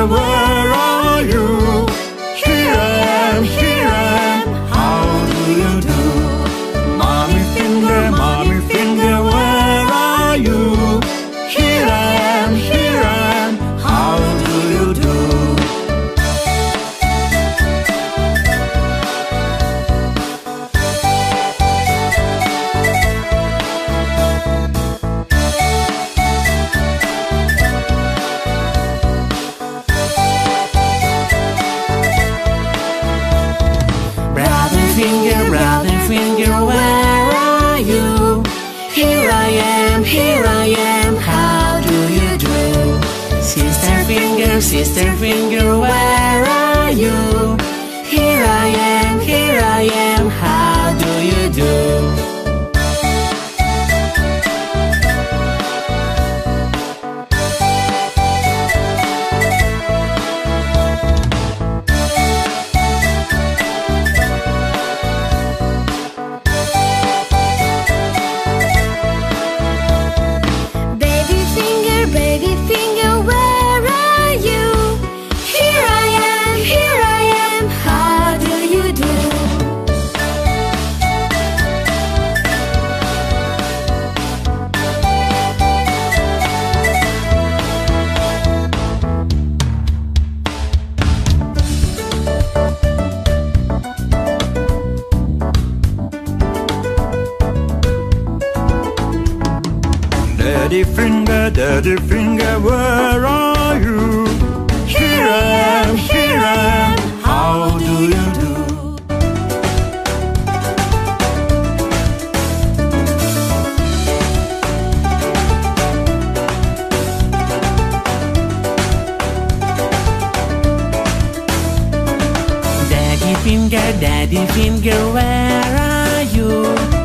finger, where are you? Here I am, how do you do? Mommy finger, where are you? Here I am, how do you do? Brother finger, where are you? Here I am, how do you do? Sister finger, where are you? Here I am, how do you do? Baby finger, where are you? Here I am, how do you do? Daddy finger, where are you? Here I am, how do you do? Daddy finger, where are you?